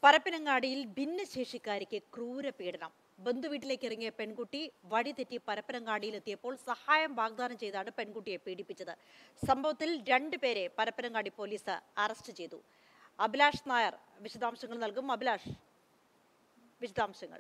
പരപ്പനങ്ങാടിയിൽ ഭിന്നശേഷിക്കാരിക്ക് ക്രൂരപീഡനം. ബന്ധുവീട്ടിലേക്ക് ഇറങ്ങിയ പെൺകുട്ടി വഴിതെറ്റി പരപ്പനങ്ങാടിയിലെത്തിയപ്പോൾ സഹായം വാഗ്ദാനം ചെയ്താണ് പെൺകുട്ടിയെ പീഡിപ്പിച്ചത്. സംഭവത്തിൽ 2 പേരെ പരപ്പനങ്ങാടി പോലീസ് അറസ്റ്റ് ചെയ്തു. അഭിലാഷ് നായർ വിശദാംശങ്ങൾ നൽകും. അഭിലാഷ്, വിശദാംശങ്ങൾ.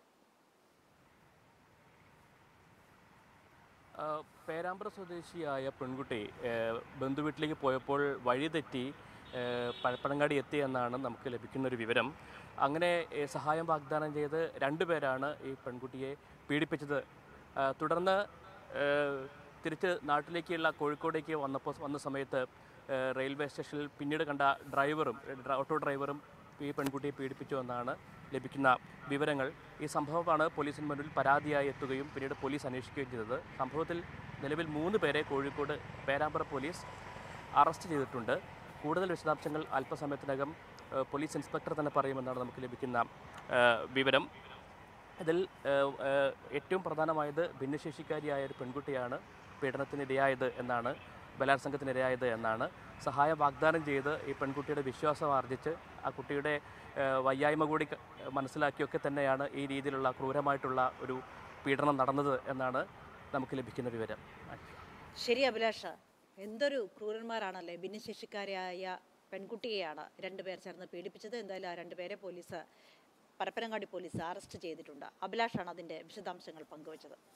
പേരാമ്പ്ര സ്വദേശിയായ പെൺകുട്ടി ബന്ധുവീട്ടിലേക്ക് പോയപ്പോൾ വഴിതെറ്റി പരപ്പനങ്ങാടി എത്തിയെന്നാണ് നമുക്ക് ലഭിക്കുന്നൊരു വിവരം. അങ്ങനെ സഹായം വാഗ്ദാനം ചെയ്ത് 2 പേരാണ് ഈ പെൺകുട്ടിയെ പീഡിപ്പിച്ചത്. തുടർന്ന് തിരിച്ച് നാട്ടിലേക്കുള്ള കോഴിക്കോടേക്ക് വന്ന സമയത്ത് റെയിൽവേ സ്റ്റേഷനിൽ പിന്നീട് കണ്ട ഓട്ടോ ഡ്രൈവറും ഈ പെൺകുട്ടിയെ പീഡിപ്പിച്ചു എന്നാണ് ലഭിക്കുന്ന വിവരങ്ങൾ. ഈ സംഭവമാണ് പോലീസിന് മുന്നിൽ പരാതിയായി എത്തുകയും പിന്നീട് പോലീസ് അന്വേഷിക്കുകയും ചെയ്തത്. സംഭവത്തിൽ നിലവിൽ 3 പേരെ കോഴിക്കോട് പേരാമ്പ്ര പോലീസ് അറസ്റ്റ് ചെയ്തിട്ടുണ്ട്. കൂടുതൽ വിശദാംശങ്ങൾ അല്പസമയത്തിനകം പോലീസ് ഇൻസ്പെക്ടർ തന്നെ പറയുമെന്നാണ് നമുക്ക് ലഭിക്കുന്ന വിവരം. ഇതിൽ ഏറ്റവും പ്രധാനമായത് ഭിന്നശേഷിക്കാരിയായ ഒരു പെൺകുട്ടിയാണ് പീഡനത്തിനിരയായത് എന്നാണ്, ബലാത്സംഗത്തിനിരയായത് എന്നാണ്. സഹായം വാഗ്ദാനം ചെയ്ത് ഈ പെൺകുട്ടിയുടെ വിശ്വാസം ആർജിച്ച് ആ കുട്ടിയുടെ വയ്യായ്മ കൂടി മനസ്സിലാക്കിയൊക്കെ തന്നെയാണ് ഈ രീതിയിലുള്ള ക്രൂരമായിട്ടുള്ള ഒരു പീഡനം നടന്നത് എന്നാണ് നമുക്ക് ലഭിക്കുന്ന വിവരം. ശരി അഭിലാഷ്, എന്തൊരു ക്രൂരന്മാരാണല്ലേ. ഭിന്നശേഷിക്കാരിയായ പെൺകുട്ടിയെയാണ് 2 പേർ ചേർന്ന് പീഡിപ്പിച്ചത്. എന്തായാലും ആ 2 പേരെ പരപ്പനങ്ങാടി പോലീസ് അറസ്റ്റ് ചെയ്തിട്ടുണ്ട്. അഭിലാഷാണ് അതിൻ്റെ വിശദാംശങ്ങൾ പങ്കുവച്ചത്.